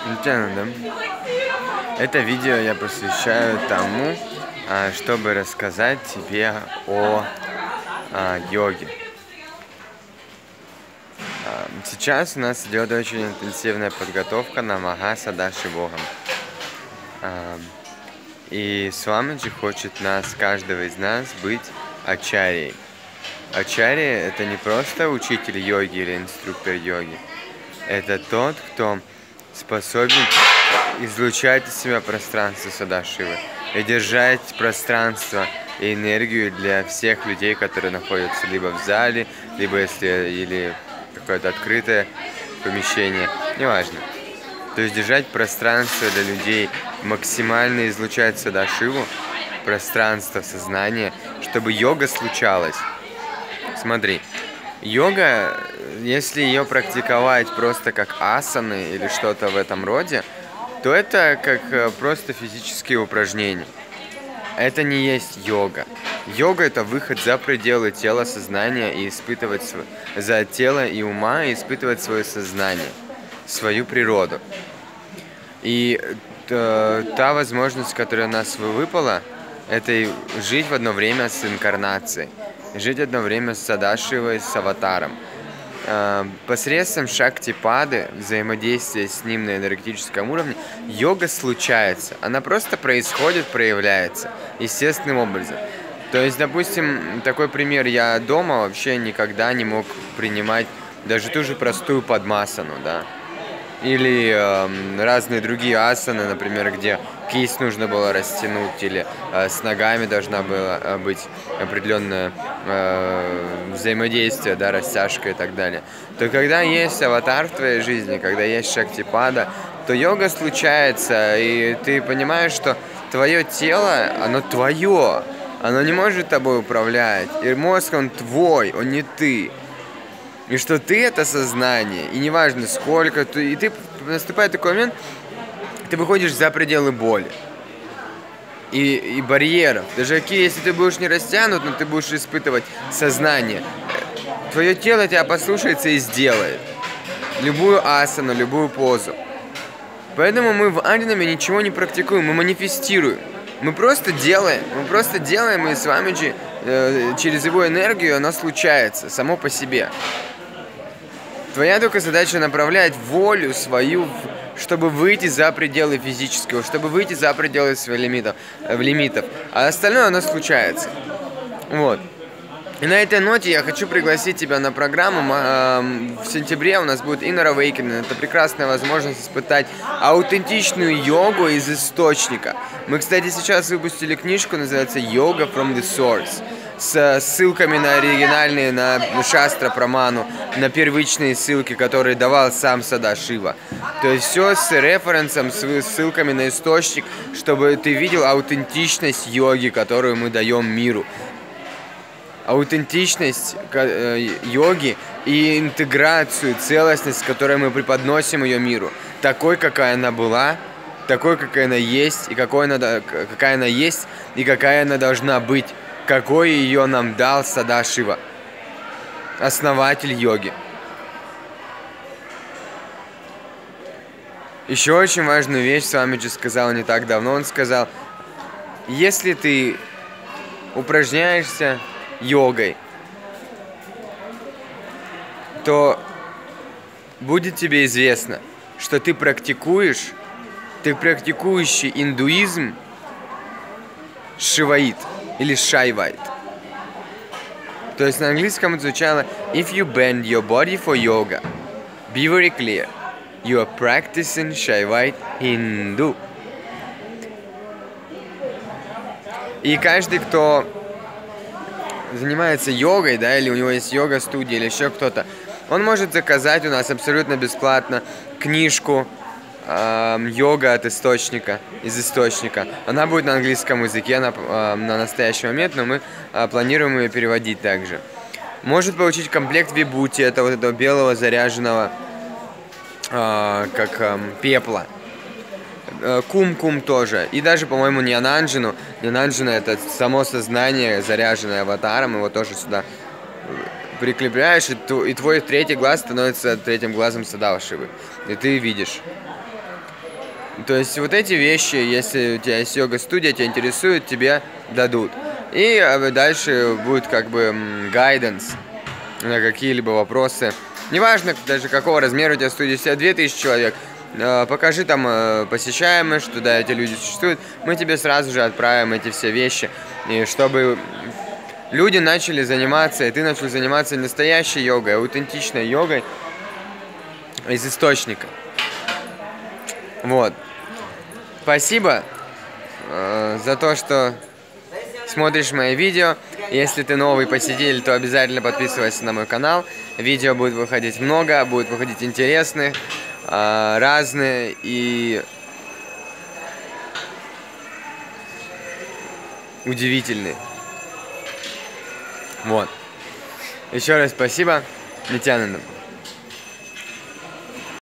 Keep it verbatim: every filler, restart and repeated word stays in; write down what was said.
Нитянда. Это видео я посвящаю тому, чтобы рассказать тебе о йоге. Сейчас у нас идет очень интенсивная подготовка на Маха Садашивогам. И Свамиджи хочет нас, каждого из нас, быть ачарьей. Ачарья — это не просто учитель йоги или инструктор йоги. Это тот, кто способен излучать из себя пространство Садашивы и держать пространство и энергию для всех людей, которые находятся либо в зале, либо если или какое-то открытое помещение, неважно. То есть держать пространство для людей, максимально излучать Садашиву, пространство сознания, чтобы йога случалась. Смотри, йога, если ее практиковать просто как асаны или что-то в этом роде, то это как просто физические упражнения. Это не есть йога. Йога — это выход за пределы тела, сознания и испытывать свое, за тело и ума и испытывать свое сознание, свою природу. И та, та возможность, которая у нас выпала, это жить в одно время с инкарнацией, жить одно время с Садашивой, с аватаром. Посредством шактипады, взаимодействия с ним на энергетическом уровне, йога случается. Она просто происходит, проявляется естественным образом. То есть, допустим, такой пример: я дома вообще никогда не мог принимать даже ту же простую падмасану, да, или э, разные другие асаны, например, где кисть нужно было растянуть, или э, с ногами должна была быть определенное э, взаимодействие, да, растяжка и так далее. То когда есть аватар в твоей жизни, когда есть шактипада, то йога случается, и ты понимаешь, что твое тело, оно твое, оно не может тобой управлять, и мозг, он твой, он не ты. И что ты — это сознание, и неважно сколько, ты, и ты, наступает такой момент, ты выходишь за пределы боли и, и барьеров. Даже если ты будешь не растянут, но ты будешь испытывать сознание, твое тело тебя послушается и сделает любую асану, любую позу. Поэтому мы в Адинаме ничего не практикуем, мы манифестируем. Мы просто делаем, мы просто делаем, и с вами же, э, через его энергию оно случается само по себе. Твоя только задача направлять волю свою, чтобы выйти за пределы физического, чтобы выйти за пределы своих лимитов, э, лимитов. А остальное оно случается. Вот. И на этой ноте я хочу пригласить тебя на программу. В сентябре у нас будет Inner Awakening. Это прекрасная возможность испытать аутентичную йогу из источника. Мы, кстати, сейчас выпустили книжку, называется «Yoga from the Source», с ссылками на оригинальные, на Шастра Праману, на первичные ссылки, которые давал сам Садашива. То есть все с референсом, с ссылками на источник, чтобы ты видел аутентичность йоги, которую мы даем миру. Аутентичность йоги и интеграцию, целостность, с которой мы преподносим ее миру, такой, какая она была, такой, какая она есть, и какой она, какая она есть, и какая она должна быть, какой ее нам дал Садашива, основатель йоги. Еще очень важную вещь Свамиджи сказал не так давно. Он сказал: если ты упражняешься йогой, то будет тебе известно, что ты практикуешь, ты практикующий индуизм шиваит или шайвайт. То есть на английском это звучало: if you bend your body for yoga, be very clear, you are practicing Shaivite Hindu. И каждый, кто занимается йогой, да, или у него есть йога-студия, или еще кто-то, он может заказать у нас абсолютно бесплатно книжку э, «Йога от источника», из источника. Она будет на английском языке на, э, на настоящий момент, но мы э, планируем ее переводить также. Может получить комплект вибути, это вот этого белого заряженного, э, как э, пепла. Кум-кум тоже. И даже, по-моему, Ньянанджину. Ньянанджина — это само сознание, заряженное аватаром. Его тоже сюда прикрепляешь, и твой третий глаз становится третьим глазом Садашивы. И ты видишь. То есть вот эти вещи, если у тебя есть йога-студия, тебя интересует, тебе дадут. И дальше будет как бы гайденс на какие-либо вопросы. Неважно даже какого размера у тебя студия, если две тысячи человек, покажи там посещаемость, что да, эти люди существуют, мы тебе сразу же отправим эти все вещи, и чтобы люди начали заниматься, и ты начал заниматься настоящей йогой, аутентичной йогой из источника. Вот. Спасибо э, за то, что смотришь мои видео. Если ты новый посетитель, то обязательно подписывайся на мой канал. Видео будет выходить много, будет выходить интересные, э, разные и удивительные. Вот. Еще раз спасибо. Нитянанда.